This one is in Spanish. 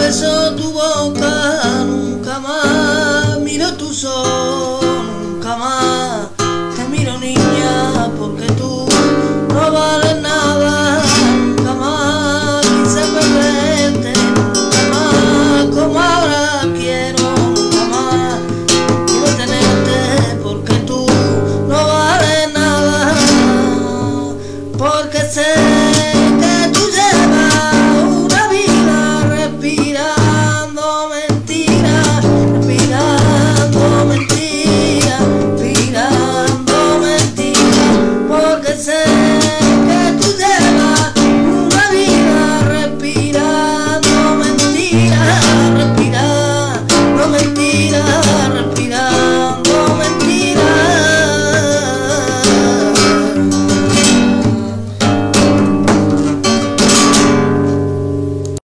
beso tu boca, nunca más miro tus ojos, nunca más te miro, niña, porque tú no vales nada. Nunca más quise perderte, nunca más como ahora quiero, nunca más quiero tenerte, porque tú no vales nada, porque sé